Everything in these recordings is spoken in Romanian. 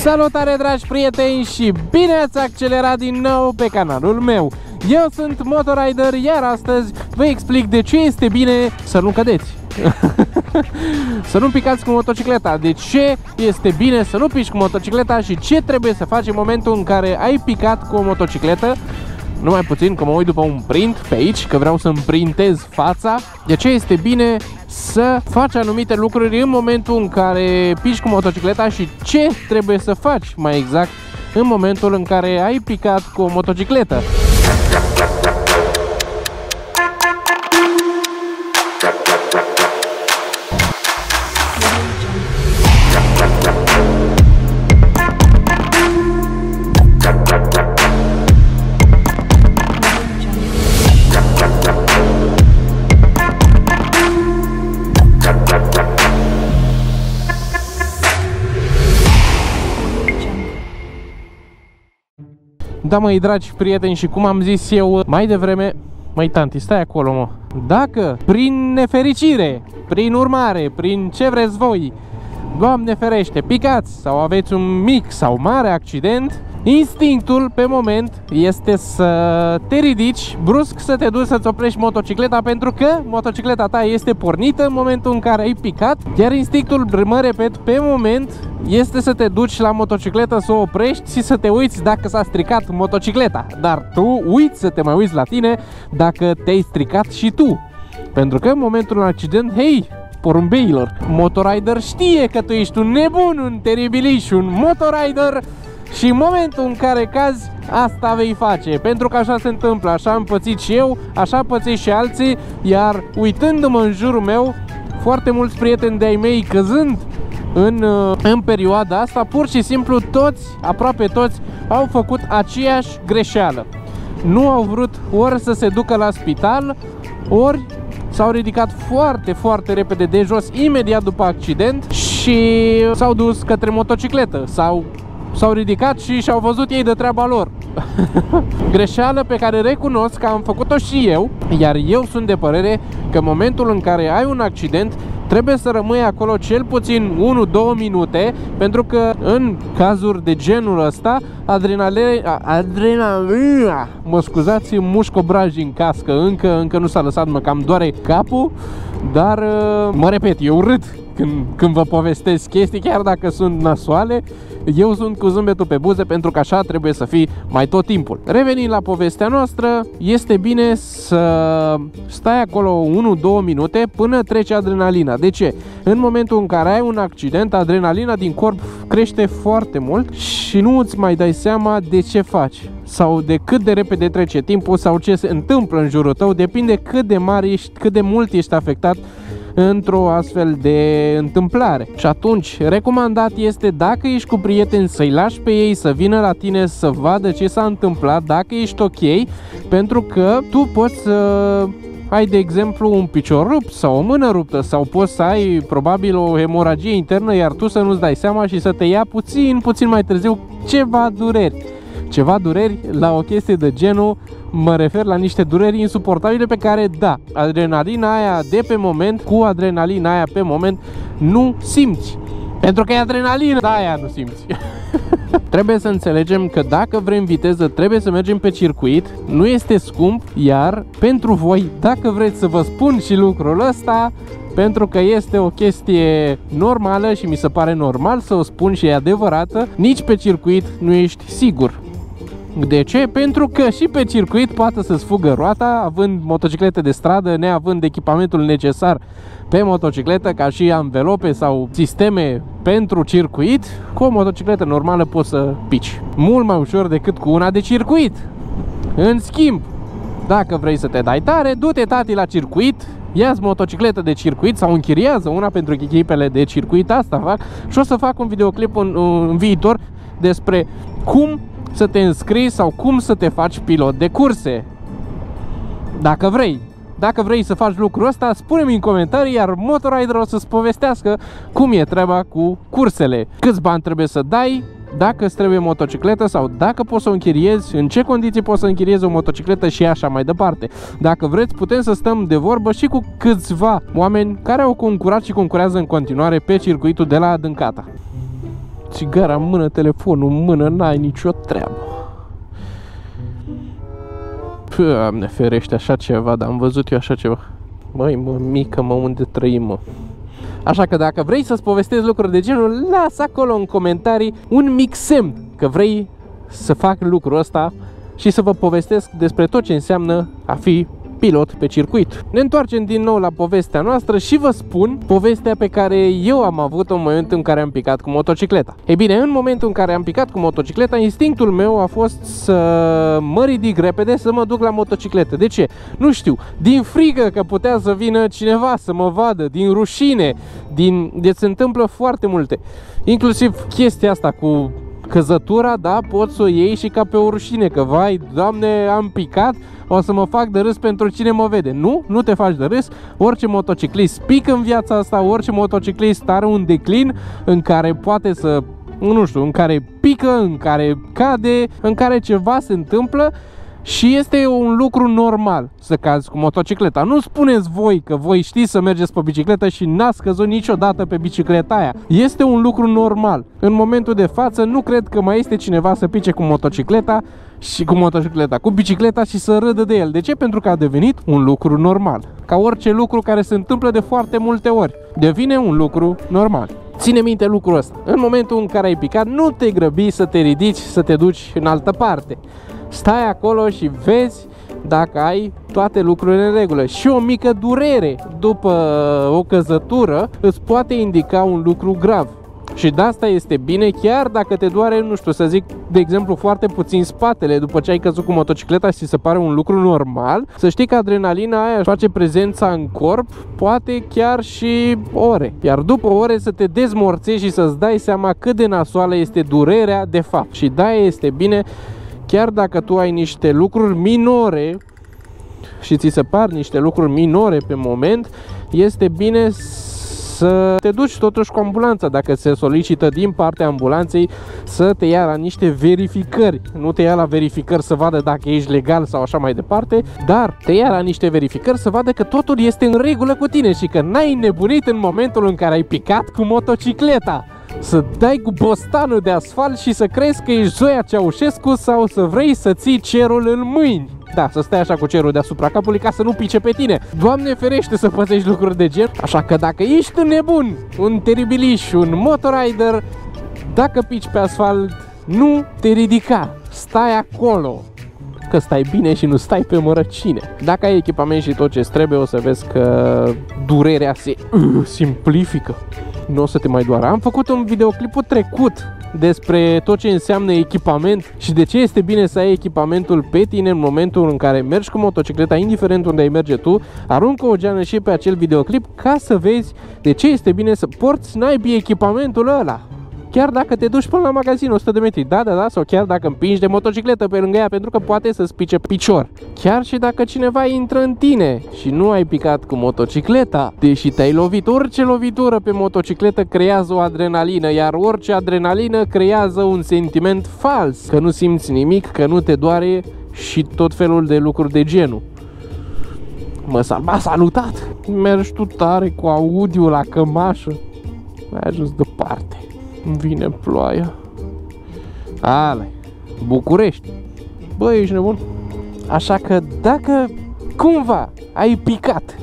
Salutare dragi prieteni și bine ați accelerat din nou pe canalul meu. Eu sunt Motorider, iar astăzi vă explic de ce este bine să nu cădeți. Să nu picați cu motocicleta. De ce este bine să nu pici cu motocicleta și ce trebuie să faci în momentul în care ai picat cu o motocicletă. Numai puțin că mă uit după un print pe aici, că vreau să-mi printez fața. De ce este bine să faci anumite lucruri în momentul în care pici cu motocicleta și ce trebuie să faci mai exact în momentul în care ai picat cu o motocicletă. Da, măi, dragi prieteni, și cum am zis eu mai devreme, măi, tanti, stai acolo, mă. Dacă, prin nefericire, prin urmare, prin ce vreți voi, Doamne ferește, picați sau aveți un mic sau mare accident, instinctul pe moment este să te ridici, brusc să te duci să-ți oprești motocicleta, pentru că motocicleta ta este pornită în momentul în care ai picat, iar instinctul, mă repet, pe moment este să te duci la motocicletă, să o oprești și să te uiți dacă s-a stricat motocicleta. Dar tu uiți să te mai uiți la tine dacă te-ai stricat și tu, pentru că în momentul în accident, hei, porumbeilor, Motorider știe că tu ești un nebun, un teribiliș, un Motorider. Și în momentul în care cazi, asta vei face, pentru că așa se întâmplă, așa am pățit și eu, așa pățesc și alții, iar uitându-mă în jurul meu, foarte mulți prieteni de-ai mei căzând în perioada asta, pur și simplu toți, aproape toți, au făcut aceeași greșeală. Nu au vrut ori să se ducă la spital, ori s-au ridicat foarte, foarte repede de jos, imediat după accident, și s-au dus către motocicletă sau s-au ridicat și și-au văzut ei de treaba lor. Greșeală pe care recunosc că am făcut-o și eu, iar eu sunt de părere că în momentul în care ai un accident trebuie să rămâi acolo cel puțin 1-2 minute, pentru că în cazuri de genul ăsta adrenalina, mă scuzați, mușc obraj din cască, încă nu s-a lăsat, mă cam doare capul, dar mă repet, eu râd când vă povestesc chestii, chiar dacă sunt nasoale, eu sunt cu zâmbetul pe buze, pentru că așa trebuie să fii mai tot timpul. Revenind la povestea noastră, este bine să stai acolo 1-2 minute până trece adrenalina. De ce? În momentul în care ai un accident, adrenalina din corp crește foarte mult și nu îți mai dai seama de ce faci sau de cât de repede trece timpul sau ce se întâmplă în jurul tău, depinde cât de mare ești, cât de mult ești afectat într-o astfel de întâmplare. Și atunci, recomandat este, dacă ești cu prieteni, să-i lași pe ei să vină la tine să vadă ce s-a întâmplat, dacă ești ok, pentru că tu poți să ai, de exemplu, un picior rupt sau o mână ruptă, sau poți să ai probabil o hemoragie internă, iar tu să nu-ți dai seama și să te ia puțin mai târziu ceva dureri. Ceva dureri la o chestie de genul, mă refer la niște dureri insuportabile pe care, da, adrenalina aia de pe moment, cu adrenalina aia pe moment, nu simți. Pentru că e adrenalina, da, aia nu simți. Trebuie să înțelegem că dacă vrem viteză, trebuie să mergem pe circuit, nu este scump, iar pentru voi, dacă vreți să vă spun și lucrul ăsta, pentru că este o chestie normală și mi se pare normal să o spun și e adevărată, nici pe circuit nu ești sigur. De ce? Pentru că și pe circuit poate să-ți fugă roata, având motociclete de stradă, neavând echipamentul necesar pe motocicletă, ca și anvelope sau sisteme pentru circuit. Cu o motocicletă normală poți să pici mult mai ușor decât cu una de circuit. În schimb, dacă vrei să te dai tare, du-te, tati, la circuit, ia-ți motocicletă de circuit sau închiriază una, pentru echipele de circuit asta fac, și o să fac un videoclip în viitor despre cum să te înscrii sau cum să te faci pilot de curse. Dacă vrei. Dacă vrei să faci lucrul ăsta, spune-mi în comentarii, iar Motorider o să-ți povestească cum e treaba cu cursele. Câți bani trebuie să dai, dacă îți trebuie motocicletă sau dacă poți să o închiriezi, în ce condiții poți să închiriezi o motocicletă și așa mai departe. Dacă vreți, putem să stăm de vorbă și cu câțiva oameni care au concurat și concurează în continuare pe circuitul de la Adâncata. țigara în mână, telefonul în mână, n-ai nicio treabă. Doamne ferește, așa ceva, dar am văzut eu așa ceva. Măi, mă, mică, mă, unde trăim, mă? Așa că dacă vrei să-ți povestezi lucruri de genul, lasă acolo în comentarii un mic semn că vrei să fac lucrul ăsta și să vă povestesc despre tot ce înseamnă a fi pilot pe circuit. Ne întoarcem din nou la povestea noastră și vă spun povestea pe care eu am avut-o în momentul în care am picat cu motocicleta. Ei bine, în momentul în care am picat cu motocicleta, instinctul meu a fost să mă ridic repede, să mă duc la motocicletă. De ce? Nu știu. Din frică că putea să vină cineva să mă vadă, din rușine, deci se întâmplă foarte multe. Inclusiv chestia asta cu căzătura, da, poți să o iei și ca pe o rușine, că vai, Doamne, am picat, o să mă fac de râs pentru cine mă vede. Nu, nu te faci de râs. Orice motociclist pică în viața asta, orice motociclist are un declin în care poate să, nu știu, în care pică, în care cade, în care ceva se întâmplă. Și este un lucru normal să cazi cu motocicleta. Nu spuneți voi că voi știți să mergeți pe bicicletă și n-ați căzut niciodată pe bicicleta aia. Este un lucru normal. În momentul de față nu cred că mai este cineva să pice cu motocicleta și cu bicicleta și să râdă de el. De ce? Pentru că a devenit un lucru normal. Ca orice lucru care se întâmplă de foarte multe ori. Devine un lucru normal. Ține minte lucrul ăsta. În momentul în care ai picat, nu te grăbi să te ridici, să te duci în altă parte. Stai acolo și vezi dacă ai toate lucrurile în regulă. Și o mică durere după o căzătură îți poate indica un lucru grav. Și de asta este bine, chiar dacă te doare, nu știu, să zic, de exemplu, foarte puțin spatele după ce ai căzut cu motocicleta și se pare un lucru normal, să știi că adrenalina aia își face prezența în corp, poate chiar și ore. Iar după ore să te dezmorțești și să-ți dai seama cât de nasoală este durerea de fapt. Și de-aia este bine, chiar dacă tu ai niște lucruri minore și ți se par niște lucruri minore pe moment, este bine să te duci totuși cu ambulanța, dacă se solicită din partea ambulanței să te ia la niște verificări. Nu te ia la verificări să vadă dacă ești legal sau așa mai departe, dar te ia la niște verificări să vadă că totul este în regulă cu tine și că n-ai nebunit în momentul în care ai picat cu motocicleta. Să dai cu bostanul de asfalt și să crezi că ești Zoia Ceaușescu sau să vrei să ții cerul în mâini. Da, să stai așa cu cerul deasupra capului ca să nu pice pe tine. Doamne ferește să pățești lucruri de gen. Așa că dacă ești un nebun, un teribiliș, un motorider, dacă pici pe asfalt, nu te ridica. Stai acolo, că stai bine și nu stai pe mărăcine. Dacă ai echipament și tot ce trebuie, o să vezi că durerea se simplifică. Nu o să te mai doară. Am făcut un videoclipul trecut despre tot ce înseamnă echipament și de ce este bine să ai echipamentul pe tine în momentul în care mergi cu motocicleta, indiferent unde ai merge tu. Aruncă o geană și pe acel videoclip ca să vezi de ce este bine să porți naibii echipamentul ăla. Chiar dacă te duci până la magazin 100 de metri, da, sau chiar dacă împingi de motocicletă pe lângă ea pentru că poate să-ți pice picior. Chiar și dacă cineva intră în tine și nu ai picat cu motocicleta, deși te-ai lovit, orice lovitură pe motocicletă creează o adrenalină, iar orice adrenalină creează un sentiment fals, că nu simți nimic, că nu te doare și tot felul de lucruri de genul. M-a salutat! Mergi tu tare cu audio la cămașă. Ai ajuns departe. Vine ploaia. Ale, București. Băi, ești nebun. Așa că dacă cumva ai picat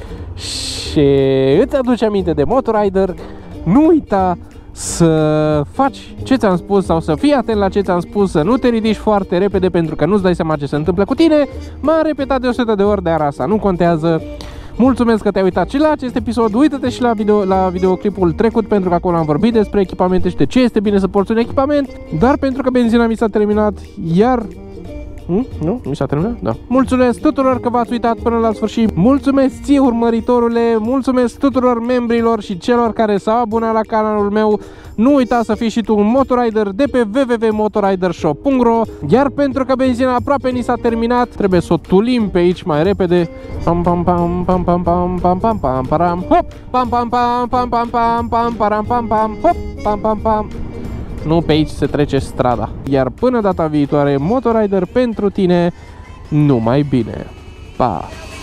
și îți aduci aminte de motorider, nu uita să faci ce ți-am spus sau să fii atent la ce ți-am spus, să nu te ridici foarte repede pentru că nu-ți dai seama ce se întâmplă cu tine. M-am repetat de 100 de ori, dar asta nu contează. Mulțumesc că te-ai uitat și la acest episod. Uită-te și la videoclipul trecut, pentru că acolo am vorbit despre echipamente și de ce este bine să porți un echipament. Dar pentru că benzina mi s-a terminat, iar... Nu? Mi s-a terminat? Da. Mulțumesc tuturor că v-ați uitat până la sfârșit. Mulțumesc ție, urmăritorule. Mulțumesc tuturor membrilor și celor care s-au abonat la canalul meu. Nu uita să fii și tu un motorider de pe www.motoridershop.ro. Iar pentru că benzina aproape ni s-a terminat, trebuie să o tulim pe aici mai repede. Pam pam pam pam pam pam pam pam pam param hop pam pam pam pam pam pam pam param pam pam hop pam pam pam. Nu pe aici se trece strada. Iar până data viitoare, motorider pentru tine, numai bine. Pa!